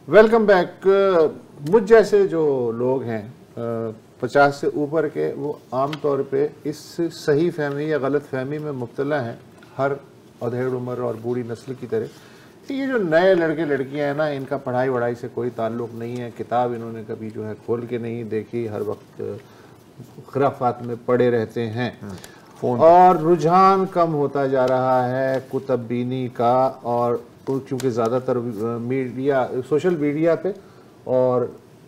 Welcome back. मुझ जैसे जो लोग हैं 50 से ऊपर के, वो आम तौर पे इस सही फहमी या गलत फहमी में मुब्तला हैं, हर अधेड़ उम्र और बूढ़ी नस्ल की तरह, कि ये जो नए लड़के लड़कियां हैं ना, इनका पढ़ाई वढ़ाई से कोई ताल्लुक़ नहीं है, किताब इन्होंने कभी जो है खोल के नहीं देखी, हर वक्त खुराफात में पड़े रहते हैं और रुझान कम होता जा रहा है कुतुबबीनी का। और क्योंकि ज़्यादातर मीडिया, सोशल मीडिया पे और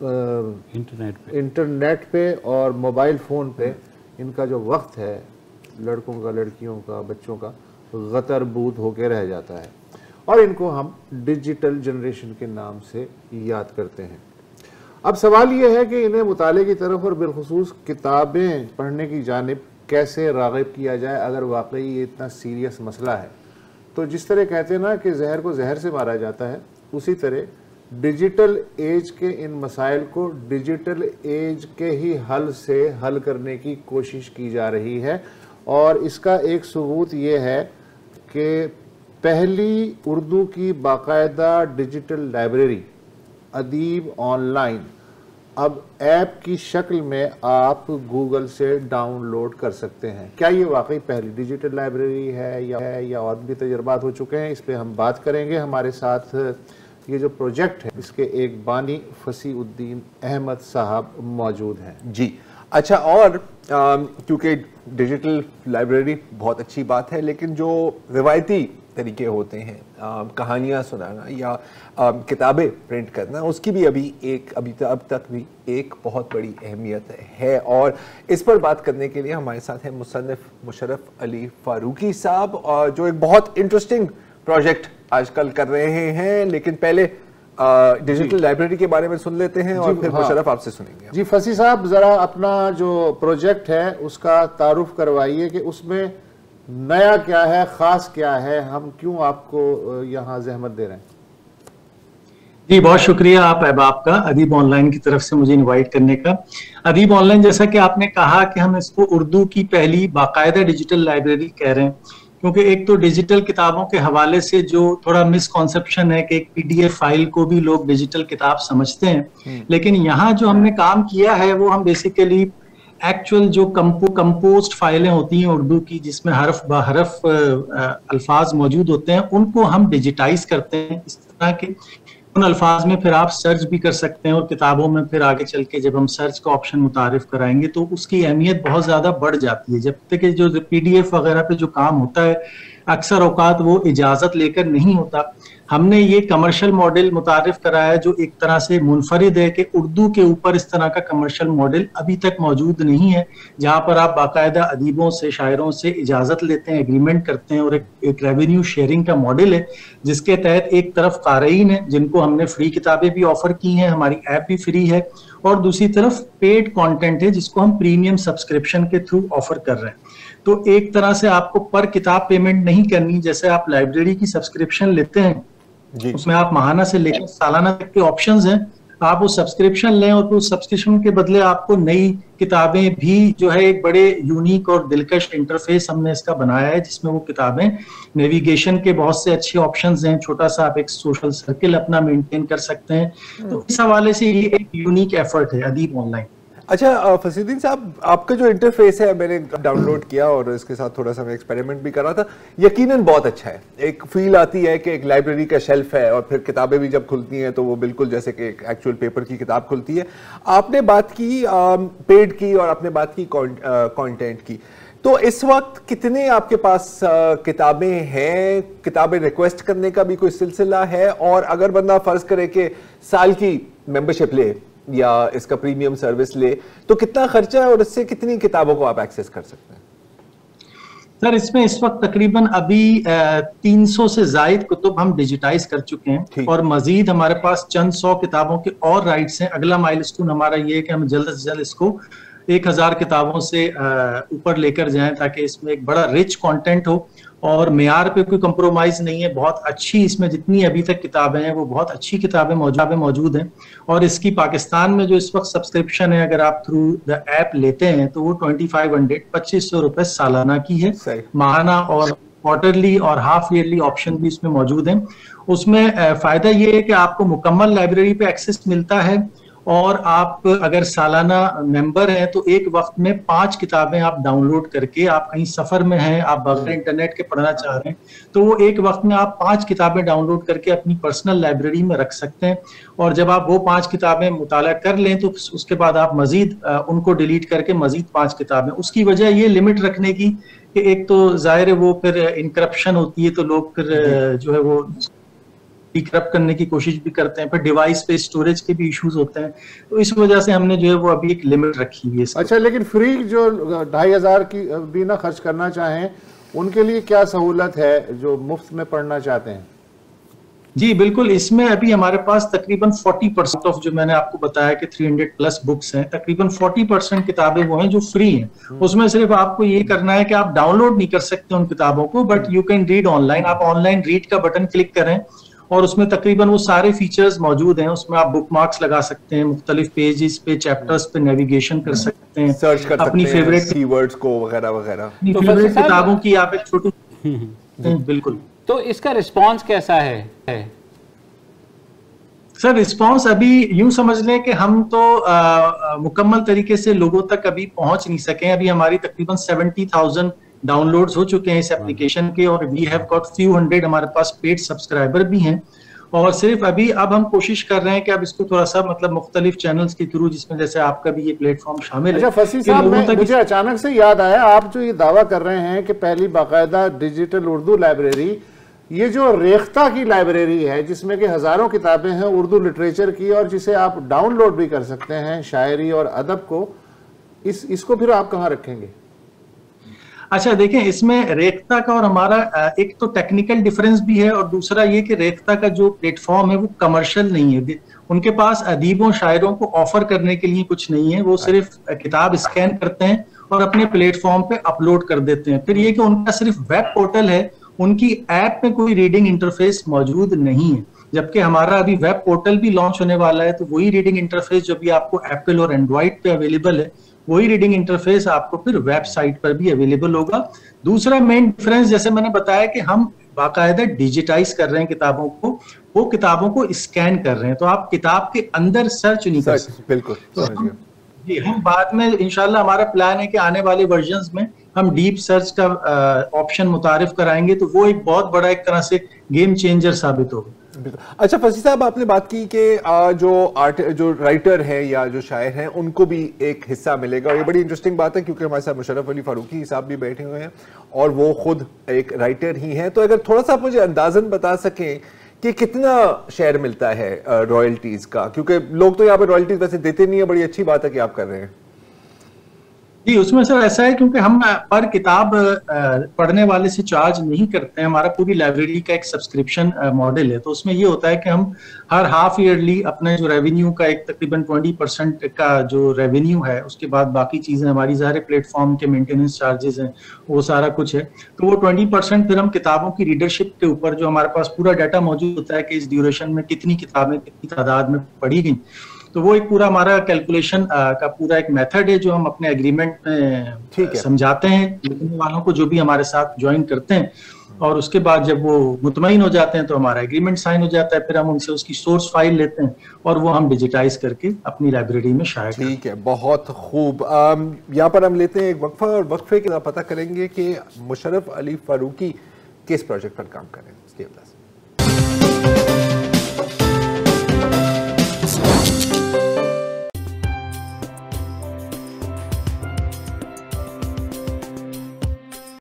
इंटरनेट पे और मोबाइल फ़ोन पे इनका जो वक्त है, लड़कों का, लड़कियों का, बच्चों का गतरबूत होके रह जाता है और इनको हम डिजिटल जनरेशन के नाम से याद करते हैं। अब सवाल ये है कि इन्हें मुताले की तरफ और बिलखुसूस किताबें पढ़ने की जानिब कैसे राग़िब किया जाए, अगर वाकई ये इतना सीरियस मसला है। तो जिस तरह कहते हैं ना कि जहर को जहर से मारा जाता है, उसी तरह डिजिटल एज के इन मसाइल को डिजिटल एज के ही हल से हल करने की कोशिश की जा रही है। और इसका एक सबूत ये है कि पहली उर्दू की बाकायदा डिजिटल लाइब्रेरी अदीब ऑनलाइन अब ऐप की शक्ल में आप गूगल से डाउनलोड कर सकते हैं। क्या ये वाकई पहली डिजिटल लाइब्रेरी है या और भी तजर्बात हो चुके हैं? इस पे हम बात करेंगे। हमारे साथ ये जो प्रोजेक्ट है, इसके एक बानी फसीउद्दीन अहमद साहब मौजूद हैं। जी अच्छा, और क्योंकि डिजिटल लाइब्रेरी बहुत अच्छी बात है, लेकिन जो रिवायती तरीके होते हैं, कहानियाँ सुनाना या किताबें प्रिंट करना, उसकी भी अब तक भी एक बहुत बड़ी अहमियत है। और इस पर बात करने के लिए हमारे साथ हैं मुसन्निफ मुशर्रफ अली फारूकी साहब, जो एक बहुत इंटरेस्टिंग प्रोजेक्ट आजकल कर रहे हैं। लेकिन पहले डिजिटल लाइब्रेरी के बारे में सुन लेते हैं और फिर मुशर्रफ आपसे सुनेंगे। जी फसी साहब, जरा अपना जो प्रोजेक्ट है उसका तारुफ करवाइए कि उसमें नया क्या है, खास क्या है, हम क्यों आपको यहाँ जहमत दे रहे हैं। जी बहुत शुक्रिया आप अहबाब का, अदीब ऑनलाइन की तरफ से मुझे इनवाइट करने का। अदीब ऑनलाइन, जैसा कि आपने कहा कि हम इसको उर्दू की पहली बाकायदा डिजिटल लाइब्रेरी कह रहे हैं, क्योंकि एक तो डिजिटल किताबों के हवाले से जो थोड़ा मिसकॉन्सेप्शन है कि एक पीडीएफ फाइल को भी लोग डिजिटल किताब समझते हैं, लेकिन यहाँ जो हमने काम किया है वो हम बेसिकली एक्चुअल जो कंपोज्ड फाइलें होती हैं उर्दू की, जिसमें हरफ ब हरफ अल्फाज मौजूद होते हैं, उनको हम डिजिटाइज करते हैं इस तरह के उन अल्फाज में फिर आप सर्च भी कर सकते हैं। और किताबों में फिर आगे चल के जब हम सर्च का ऑप्शन मुतारिफ कराएंगे तो उसकी अहमियत बहुत ज़्यादा बढ़ जाती है। जब तक जो पीडीएफ वगैरह पे जो काम होता है, अक्सर औकात वो इजाज़त लेकर नहीं होता। हमने ये कमर्शियल मॉडल मुतारिफ कराया जो एक तरह से मुनफरिद है कि उर्दू के ऊपर इस तरह का कमर्शियल मॉडल अभी तक मौजूद नहीं है, जहाँ पर आप बाकायदा अदीबों से, शायरों से इजाज़त लेते हैं, एग्रीमेंट करते हैं, और एक रेवेन्यू शेयरिंग का मॉडल है जिसके तहत एक तरफ क़ारीन है जिनको हमने फ्री किताबें भी ऑफर की हैं, हमारी ऐप भी फ्री है, और दूसरी तरफ पेड कंटेंट है जिसको हम प्रीमियम सब्सक्रिप्शन के थ्रू ऑफर कर रहे हैं। तो एक तरह से आपको पर किताब पेमेंट नहीं करनी, जैसे आप लाइब्रेरी की सब्सक्रिप्शन लेते हैं उसमें आप माहाना से लेकर सालाना तक के ऑप्शंस हैं, आप वो सब्सक्रिप्शन लें और उस सब्सक्रिप्शन के बदले आपको नई किताबें भी जो है एक बड़े यूनिक और दिलकश इंटरफेस हमने इसका बनाया है, जिसमें वो किताबें नेविगेशन के बहुत से अच्छे ऑप्शंस हैं, छोटा सा आप एक सोशल सर्किल अपना मेंटेन कर सकते हैं। तो इस हवाले से ये एक यूनिक एफर्ट है अदीब ऑनलाइन। अच्छा फसीउद्दीन साहब, आपका जो इंटरफेस है मैंने डाउनलोड किया और इसके साथ थोड़ा सा मैं एक्सपेरिमेंट भी कर रहा था, यकीनन बहुत अच्छा है। एक फील आती है कि एक लाइब्रेरी का शेल्फ है और फिर किताबें भी जब खुलती हैं तो वो बिल्कुल जैसे कि एक एक्चुअल पेपर की किताब खुलती है। आपने बात की पेड की और आपने बात की कंटेंट की, तो इस वक्त कितने आपके पास किताबें हैं? किताबें रिक्वेस्ट करने का भी कोई सिलसिला है? और अगर बंदा फर्ज करे कि साल की मेंबरशिप ले या इसका प्रीमियम सर्विस ले तो कितना खर्चा है और इससे कितनी किताबों को आप एक्सेस कर सकते हैं? सर इसमें इस वक्त तकरीबन अभी 300 से ज़ायद कुतुब हम डिजिटाइज कर चुके हैं और मजीद हमारे पास चंद 100 किताबों के और राइट्स हैं। अगला माइलस्टोन हमारा ये है कि हम जल्द से जल्द इसको 1000 किताबों से ऊपर लेकर जाएं ताकि इसमें एक बड़ा रिच कंटेंट हो और मेयार पे कोई कंप्रोमाइज नहीं है। बहुत अच्छी इसमें जितनी अभी तक किताबें हैं वो बहुत अच्छी किताबें मौजूद हैं। और इसकी पाकिस्तान में जो इस वक्त सब्सक्रिप्शन है, अगर आप थ्रू द ऐप लेते हैं तो वो 2500 रुपए सालाना की है। माहाना और क्वार्टरली और हाफ ईयरली ऑप्शन भी इसमें मौजूद हैं। उसमें फायदा ये है कि आपको मुकम्मल लाइब्रेरी पे एक्सेस मिलता है, और आप अगर सालाना मेंबर हैं तो एक वक्त में 5 किताबें आप डाउनलोड करके, आप कहीं सफर में हैं, आप बगैर इंटरनेट के पढ़ना चाह रहे हैं, तो वो एक वक्त में आप 5 किताबें डाउनलोड करके अपनी पर्सनल लाइब्रेरी में रख सकते हैं। और जब आप वो 5 किताबें मुताला कर लें तो उसके बाद आप मजीद उनको डिलीट करके मजीद 5 किताबें। उसकी वजह ये लिमिट रखने की कि एक तो जाहिर है वो फिर इनकरप्शन होती है, तो लोग फिर जो है वो डिक्रप्ट करने की कोशिश भी करते हैं, फिर डिवाइस पे स्टोरेज के भी इश्यूज होते हैं, तो इस वजह से हमने जो है वो अभी एक लिमिट रखी हुई है। अच्छा, लेकिन फ्री जो 2500 की भी ना खर्च करना चाहें उनके लिए क्या सहूलत है जो मुफ्त में पढ़ना चाहते हैं? जी बिल्कुल, इसमें अभी हमारे पास तकरीबन 40% ऑफ, जो मैंने आपको बताया कि 300 प्लस बुक्स हैं, तकरीबन 40% किताबें वो हैं जो फ्री हैं। उसमें सिर्फ आपको ये करना है कि आप डाउनलोड नहीं कर सकते उन किताबों को, but you can read online. आप ऑनलाइन रीड का बटन क्लिक करें और उसमें तकरीबन वो सारे फीचर्स मौजूद हैं। उसमें आप बुक मार्क्स लगा सकते हैं, मुख्तलिफ पेजेस पे, चैप्टर्स पे नेविगेशन कर सकते हैं, सर्च कर अपनी सकते हैं फेवरेट कीवर्ड्स को वगैरह वगैरह, अपनी फेवरेट किताबों की आप एक छोटी बिल्कुल। तो इसका रिस्पॉन्स कैसा है? सर रिस्पांस अभी यूं समझ लें कि हम तो मुकम्मल तरीके से लोगों तक अभी पहुंच नहीं सके। अभी हमारी तकरीबन 70,000 डाउनलोड्स हो चुके हैं इस एप्लीकेशन के, और we have got few hundred हमारे पास पेड सब्सक्राइबर भी हैं। और सिर्फ अभी अब हम कोशिश कर रहे हैं कि अब इसको थोड़ा सा मतलब मुख्तलिफ चैनल्स के थ्रू, जिसमें जैसे आपका भी ये प्लेटफॉर्म शामिल है। अच्छा फसी साहब, मुझे अचानक से याद आया, आप जो ये दावा कर रहे हैं कि पहली बाकायदा डिजिटल उर्दू लाइब्रेरी, ये जो रेख्ता की लाइब्रेरी है जिसमें कि हजारों किताबें हैं उर्दू लिटरेचर की, और जिसे आप डाउनलोड भी कर सकते हैं शायरी और अदब को, इसको फिर आप कहाँ रखेंगे? अच्छा देखें, इसमें रेख्ता का और हमारा एक तो टेक्निकल डिफरेंस भी है, और दूसरा ये कि रेख्ता का जो प्लेटफॉर्म है वो कमर्शियल नहीं है। उनके पास अदीबों शायरों को ऑफर करने के लिए कुछ नहीं है, वो सिर्फ किताब स्कैन करते हैं और अपने प्लेटफॉर्म पे अपलोड कर देते हैं। फिर ये कि उनका सिर्फ वेब पोर्टल है, उनकी ऐप में कोई रीडिंग इंटरफेस मौजूद नहीं है। जबकि हमारा अभी वेब पोर्टल भी लॉन्च होने वाला है, तो वही रीडिंग इंटरफेस जो भी आपको एप्पल और एंड्रॉइड पे अवेलेबल है, वही रीडिंग इंटरफेस आपको फिर वेबसाइट पर भी अवेलेबल होगा। दूसरा मेन डिफरेंस, जैसे मैंने बताया कि हम बाकायदा डिजिटाइज कर रहे हैं किताबों को, वो किताबों को स्कैन कर रहे हैं, तो आप किताब के अंदर सर्च नहीं कर सकते। बिल्कुल, तो जी हम बाद में इंशाल्लाह, हमारा प्लान है कि आने वाले वर्जन्स में हम डीप सर्च का ऑप्शन मुतारिफ कराएंगे, तो वो एक बहुत बड़ा एक तरह से गेम चेंजर साबित होगा। अच्छा फसी साहब, आपने बात की कि जो राइटर हैं या जो शायर हैं उनको भी एक हिस्सा मिलेगा, और ये बड़ी इंटरेस्टिंग बात है क्योंकि हमारे साथ मुशर्रफ अली फारूकी साहब भी बैठे हुए हैं और वो खुद एक राइटर ही हैं। तो अगर थोड़ा सा आप मुझे अंदाजन बता सकें कि कितना शेयर मिलता है रॉयल्टीज का, क्योंकि लोग तो यहाँ पे रॉयल्टीज वैसे देते नहीं है, बड़ी अच्छी बात है कि आप कर रहे हैं। जी उसमें सर ऐसा है, क्योंकि हम पर किताब पढ़ने वाले से चार्ज नहीं करते हैं, हमारा पूरी लाइब्रेरी का एक सब्सक्रिप्शन मॉडल है। तो उसमें ये होता है कि हम हर हाफ ईयरली अपने जो रेवेन्यू का एक तकरीबन 20% का जो रेवेन्यू है, उसके बाद बाकी चीजें हमारी सारे प्लेटफॉर्म के मेंटेनेंस चार्जेस हैं, वो सारा कुछ है, तो वो 20% फिर हम किताबों की रीडरशिप के ऊपर, जो हमारे पास पूरा डाटा मौजूद होता है कि इस ड्यूरेशन में कितनी किताबें कितनी तादाद में पढ़ी गई, तो वो एक पूरा हमारा कैलकुलेशन का पूरा एक मेथड है जो हम अपने एग्रीमेंट में समझाते हैं लिखने वालों को, जो भी हमारे साथ ज्वाइन करते हैं। और उसके बाद जब वो मुतमईन हो जाते हैं तो हमारा एग्रीमेंट साइन हो जाता है, फिर हम उनसे उसकी सोर्स फाइल लेते हैं और वो हम डिजिटाइज करके अपनी लाइब्रेरी में शाया करते हैं। ठीक है, बहुत खूब। यहाँ पर हम लेते हैं एक वक्फा, और वक्फे के बाद पता करेंगे कि मुशर्रफ अली फारूकी किस प्रोजेक्ट पर काम कर रहे हैं।